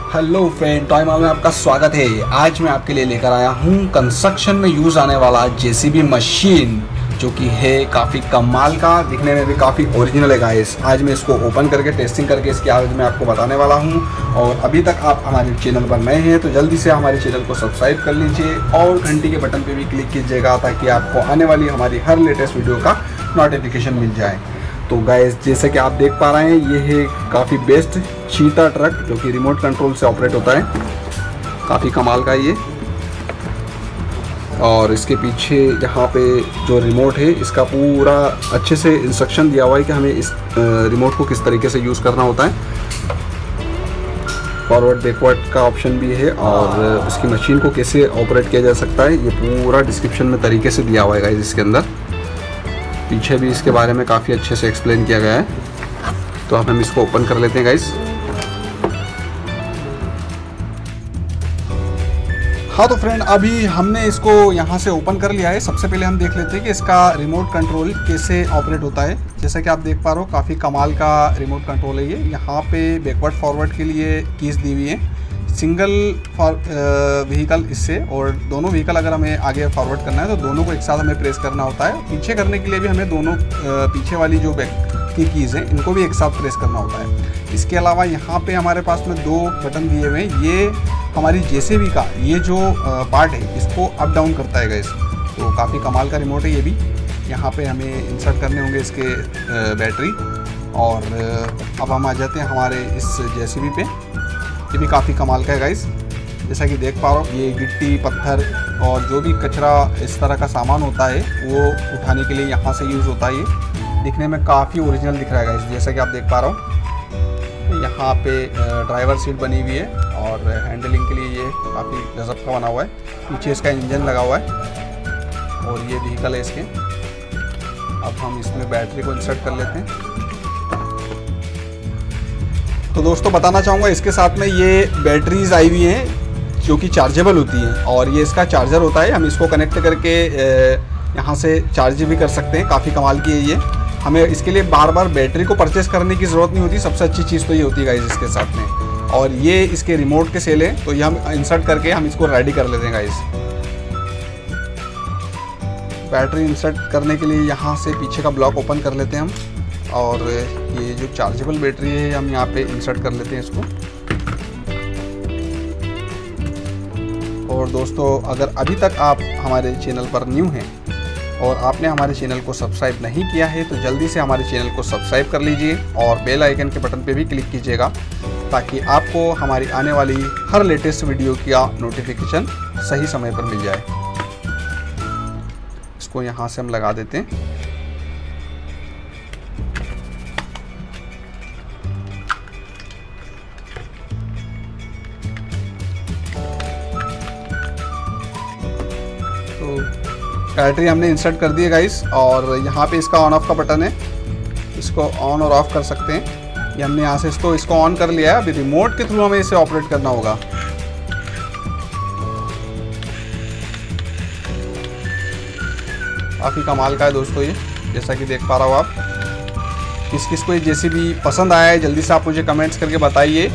Hello friend, toy mall में आपका स्वागत है। आज मैं आपके लिए लेकर आया हूँ कंस्ट्रक्शन में यूज़ आने वाला जेसीबी मशीन, जो कि है काफ़ी कमाल का, दिखने में भी काफ़ी ओरिजिनल है गाइस। आज मैं इसको ओपन करके टेस्टिंग करके इसकी आवाज़ में आपको बताने वाला हूँ। और अभी तक आप हमारे चैनल पर नए हैं तो जल्दी से हमारे चैनल को सब्सक्राइब कर लीजिए और घंटी के बटन पर भी क्लिक कीजिएगा, ताकि आपको आने वाली हमारी हर लेटेस्ट वीडियो का नोटिफिकेशन मिल जाए। तो गाइस, जैसे कि आप देख पा रहे हैं, ये है काफ़ी बेस्ट चीता ट्रक, जो कि रिमोट कंट्रोल से ऑपरेट होता है। काफ़ी कमाल का ये। और इसके पीछे यहाँ पे जो रिमोट है, इसका पूरा अच्छे से इंस्ट्रक्शन दिया हुआ है कि हमें इस रिमोट को किस तरीके से यूज़ करना होता है। फॉरवर्ड बैकवर्ड का ऑप्शन भी है और इसकी मशीन को कैसे ऑपरेट किया जा सकता है, ये पूरा डिस्क्रिप्शन में तरीके से दिया हुआ है गाइस। इसके अंदर पीछे भी इसके बारे में काफ़ी अच्छे से एक्सप्लेन किया गया है। तो अब हम इसको ओपन कर लेते हैं गाइस। हाँ तो फ्रेंड, अभी हमने इसको यहाँ से ओपन कर लिया है। सबसे पहले हम देख लेते हैं कि इसका रिमोट कंट्रोल कैसे ऑपरेट होता है। जैसा कि आप देख पा रहे हो, काफ़ी कमाल का रिमोट कंट्रोल है ये। यहाँ पे बैकवर्ड फॉरवर्ड के लिए कीज़ दी हुई है, सिंगल व्हीकल इससे, और दोनों व्हीकल अगर हमें आगे फॉरवर्ड करना है तो दोनों को एक साथ हमें प्रेस करना होता है। पीछे करने के लिए भी हमें दोनों पीछे वाली जो बैक की कीज़ हैं, इनको भी एक साथ प्रेस करना होता है। इसके अलावा यहाँ पे हमारे पास में दो बटन दिए हुए हैं। ये हमारी जेसीबी का ये जो पार्ट है, इसको अप डाउन करता है गाइस। तो काफ़ी कमाल का रिमोट है ये भी। यहाँ पे हमें इंसर्ट करने होंगे इसके बैटरी। और अब हम आ जाते हैं हमारे इस जेसीबी पे। ये भी काफ़ी कमाल का है गाइस। जैसा कि देख पा रहा हूँ, ये गिट्टी पत्थर और जो भी कचरा इस तरह का सामान होता है वो उठाने के लिए यहाँ से यूज़ होता है। ये दिखने में काफ़ी ओरिजिनल दिख रहा है गाइस। जैसा कि आप देख पा रहा हूँ, यहाँ पे ड्राइवर सीट बनी हुई है और हैंडलिंग के लिए ये काफ़ी गजब का बना हुआ है। पीछे इसका इंजन लगा हुआ है और ये व्हीकल है इसके। अब हम इसमें बैटरी को इंसर्ट कर लेते हैं। तो दोस्तों बताना चाहूँगा, इसके साथ में ये बैटरीज आई हुई हैं जो कि चार्जेबल होती हैं, और ये इसका चार्जर होता है। हम इसको कनेक्ट करके यहाँ से चार्ज भी कर सकते हैं। काफ़ी कमाल की है ये। हमें इसके लिए बार बार बैटरी को परचेस करने की ज़रूरत नहीं होती। सबसे अच्छी चीज़ तो ये होती है गाइस इसके साथ में। और ये इसके रिमोट के सेल है, तो ये हम इंसर्ट करके हम इसको रेडी कर लेते हैं गाइस। बैटरी इंसर्ट करने के लिए यहाँ से पीछे का ब्लॉक ओपन कर लेते हैं हम, और ये जो चार्जेबल बैटरी है हम यहाँ पे इंसर्ट कर लेते हैं इसको। और दोस्तों, अगर अभी तक आप हमारे चैनल पर न्यू हैं और आपने हमारे चैनल को सब्सक्राइब नहीं किया है तो जल्दी से हमारे चैनल को सब्सक्राइब कर लीजिए और बेल आइकन के बटन पे भी क्लिक कीजिएगा, ताकि आपको हमारी आने वाली हर लेटेस्ट वीडियो का नोटिफिकेशन सही समय पर मिल जाए। इसको यहाँ से हम लगा देते हैं। बैटरी हमने इंसर्ट कर दी है गाइस, और यहाँ पे इसका ऑन ऑफ का बटन है, इसको ऑन और ऑफ कर सकते हैं। ये हमने यहाँ से इसको ऑन कर लिया है। अभी रिमोट के थ्रू हमें इसे ऑपरेट करना होगा। काफ़ी कमाल का है दोस्तों ये, जैसा कि देख पा रहा हो आप। किस किस को ये जेसीबी पसंद आया है, जल्दी से आप मुझे कमेंट्स करके बताइए।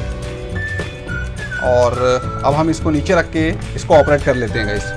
और अब हम इसको नीचे रख के इसको ऑपरेट कर लेते हैं गाइस।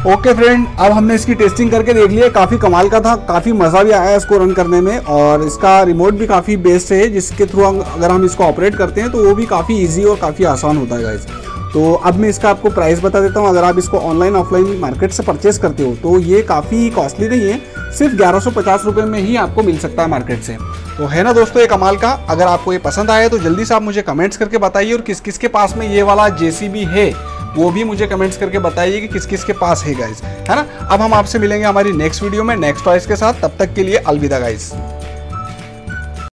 ओके फ्रेंड, अब हमने इसकी टेस्टिंग करके देख लिया, काफ़ी कमाल का था, काफ़ी मज़ा भी आया इसको रन करने में, और इसका रिमोट भी काफ़ी बेस्ट है जिसके थ्रू अगर हम इसको ऑपरेट करते हैं तो वो भी काफ़ी इजी और काफ़ी आसान होता है गाइस। तो अब मैं इसका आपको प्राइस बता देता हूँ। अगर आप इसको ऑनलाइन ऑफलाइन मार्केट से परचेस करते हो तो ये काफ़ी कॉस्टली नहीं है, सिर्फ 1150 रुपये में ही आपको मिल सकता है मार्केट से। तो है ना दोस्तों ये कमाल का। अगर आपको ये पसंद आया तो जल्दी से आप मुझे कमेंट्स करके बताइए, और किस किस के पास में ये वाला JCB है वो भी मुझे कमेंट्स करके बताइए कि किस किस के पास है गाइस, है ना। अब हम आपसे मिलेंगे हमारी नेक्स्ट वीडियो में नेक्स्ट टॉयज के साथ, तब तक के लिए अलविदा गाइस।